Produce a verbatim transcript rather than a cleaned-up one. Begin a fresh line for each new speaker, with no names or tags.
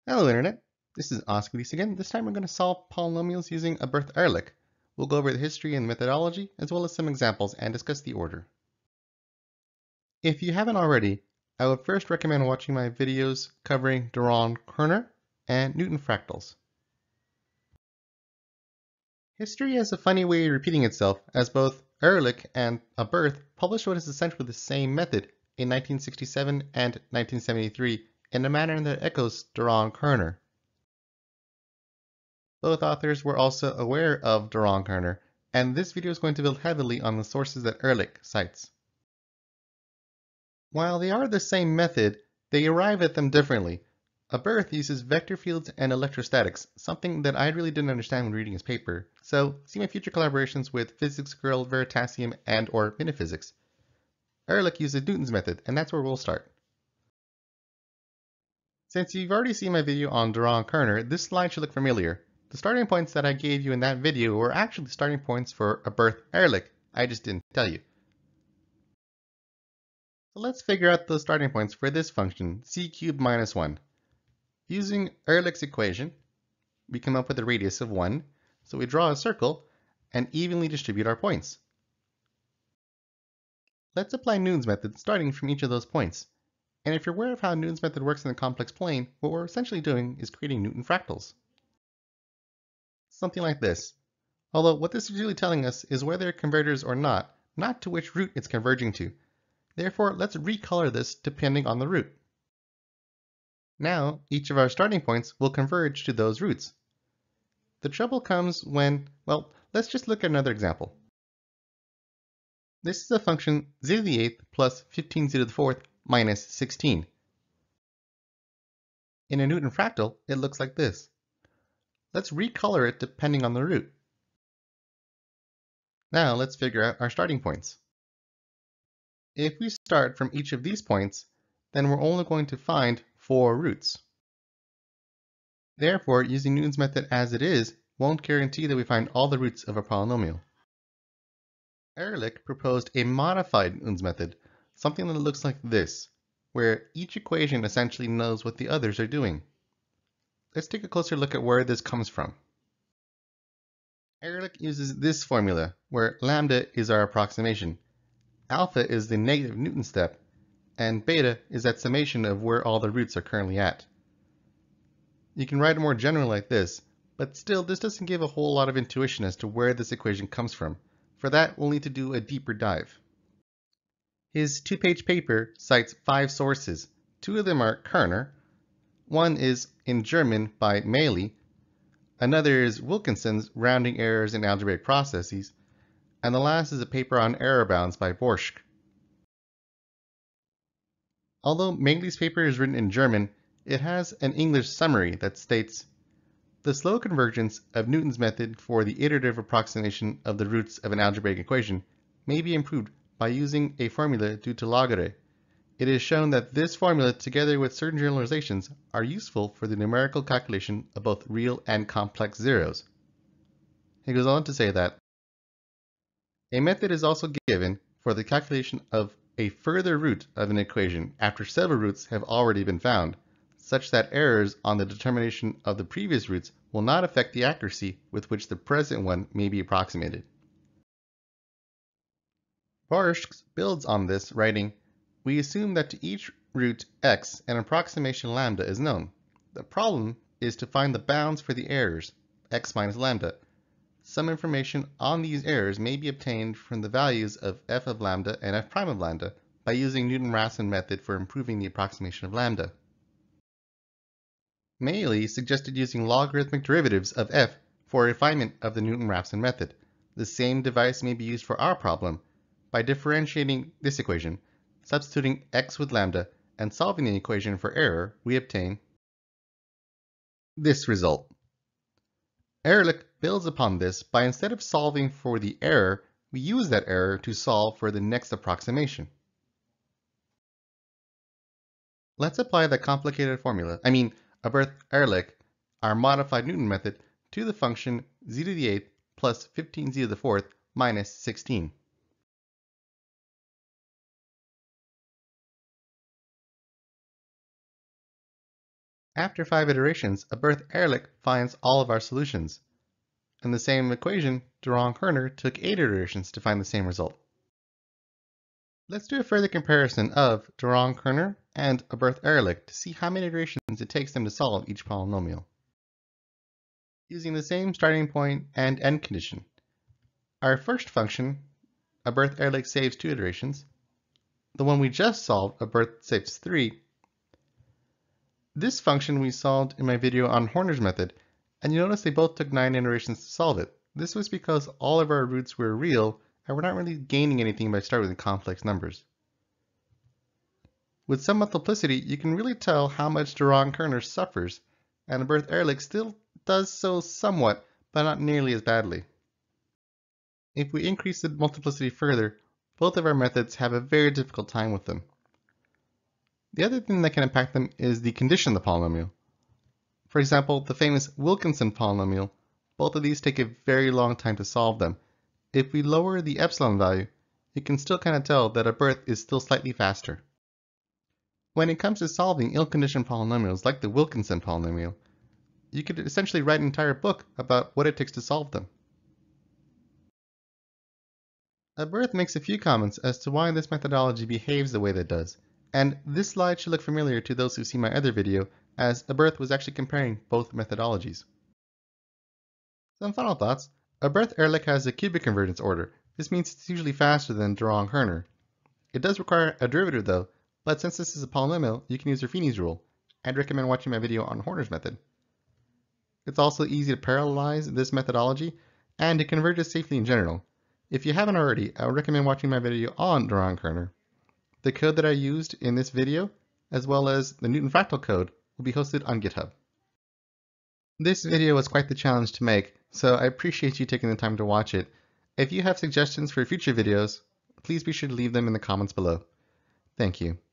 Hello Internet, this is Oscules again. This time we're going to solve polynomials using a Birth-Ehrlich. We'll go over the history and methodology, as well as some examples, and discuss the order. If you haven't already, I would first recommend watching my videos covering de Rham-Kerner and Newton fractals. History has a funny way of repeating itself, as both Ehrlich and a Birth published what is essentially the same method in nineteen sixty-seven and nineteen seventy-three in a manner that echoes de Rham-Kerner. Both authors were also aware of de Rham-Kerner, and this video is going to build heavily on the sources that Ehrlich cites. While they are the same method, they arrive at them differently. A Birth uses vector fields and electrostatics, something that I really didn't understand when reading his paper, so see my future collaborations with Physics Girl, Veritasium, and or Miniphysics. Ehrlich uses Newton's method, and that's where we'll start. Since you've already seen my video on de Rham-Kerner, this slide should look familiar. The starting points that I gave you in that video were actually the starting points for a Birth-Ehrlich. I just didn't tell you. So let's figure out those starting points for this function, c cubed minus one. Using Ehrlich's equation, we come up with a radius of one, so we draw a circle and evenly distribute our points. Let's apply Newton's method starting from each of those points. And if you're aware of how Newton's method works in the complex plane, what we're essentially doing is creating Newton fractals. Something like this. Although what this is really telling us is whether it converges or not, not to which root it's converging to. Therefore, let's recolor this depending on the root. Now, each of our starting points will converge to those roots. The trouble comes when, well, let's just look at another example. This is a function z to the eighth plus fifteen z to the fourth minus sixteen. In a Newton fractal, it looks like this. Let's recolor it depending on the root. Now let's figure out our starting points. If we start from each of these points, then we're only going to find four roots. Therefore, using Newton's method as it is won't guarantee that we find all the roots of a polynomial. Ehrlich proposed a modified Newton's method, something that looks like this, where each equation essentially knows what the others are doing. Let's take a closer look at where this comes from. Ehrlich uses this formula, where lambda is our approximation, alpha is the negative Newton step, and beta is that summation of where all the roots are currently at. You can write it more generally like this, but still this doesn't give a whole lot of intuition as to where this equation comes from. For that, we'll need to do a deeper dive. His two-page paper cites five sources. Two of them are Kerner, one is in German by Maley, another is Wilkinson's Rounding Errors in Algebraic Processes, and the last is a paper on error bounds by Borschke. Although Maley's paper is written in German, it has an English summary that states, "The slow convergence of Newton's method for the iterative approximation of the roots of an algebraic equation may be improved by using a formula due to Laguerre. It is shown that this formula, together with certain generalizations, are useful for the numerical calculation of both real and complex zeros." He goes on to say that a method is also given for the calculation of a further root of an equation after several roots have already been found, such that errors on the determination of the previous roots will not affect the accuracy with which the present one may be approximated. Borschke builds on this, writing, "We assume that to each root x an approximation lambda is known. The problem is to find the bounds for the errors, x minus lambda. Some information on these errors may be obtained from the values of f of lambda and f prime of lambda by using Newton-Raphson method for improving the approximation of lambda." Maley suggested using logarithmic derivatives of f for refinement of the Newton-Raphson method. The same device may be used for our problem. By differentiating this equation, substituting x with lambda, and solving the equation for error, we obtain this result. Ehrlich builds upon this by, instead of solving for the error, we use that error to solve for the next approximation. Let's apply the complicated formula, I mean, a Birth-Ehrlich, our modified Newton method, to the function z to the eighth plus fifteen z to the fourth minus sixteen. After five iterations, a Birth-Ehrlich finds all of our solutions. In the same equation, de Rhonk-Herner took eight iterations to find the same result. Let's do a further comparison of de Rhonk-Herner and a Birth-Ehrlich to see how many iterations it takes them to solve each polynomial. Using the same starting point and end condition. Our first function, a Birth-Ehrlich, saves two iterations. The one we just solved, a Birth, saves three. This function we solved in my video on Horner's method, and you notice they both took nine iterations to solve it. This was because all of our roots were real, and we're not really gaining anything by starting with complex numbers. With some multiplicity, you can really tell how much de Rhonk-Herner suffers, and a Birth-Ehrlich still does so somewhat, but not nearly as badly. If we increase the multiplicity further, both of our methods have a very difficult time with them. The other thing that can impact them is the condition of the polynomial. For example, the famous Wilkinson polynomial, both of these take a very long time to solve them. If we lower the epsilon value, you can still kind of tell that a birth is still slightly faster. When it comes to solving ill-conditioned polynomials like the Wilkinson polynomial, you could essentially write an entire book about what it takes to solve them. A birth makes a few comments as to why this methodology behaves the way that it does, and this slide should look familiar to those who've seen my other video, as a birth was actually comparing both methodologies. Some final thoughts. A Birth-Ehrlich has a cubic convergence order. This means it's usually faster than de Rhonk-Herner. It does require a derivative though, but since this is a polynomial, you can use Ruffini's rule. I'd recommend watching my video on Horner's method. It's also easy to parallelize this methodology, and it converges safely in general. If you haven't already, I would recommend watching my video on de Rhonk-Herner. The code that I used in this video, as well as the Newton fractal code, will be hosted on GitHub. This video was quite the challenge to make, so I appreciate you taking the time to watch it. If you have suggestions for future videos, please be sure to leave them in the comments below. Thank you.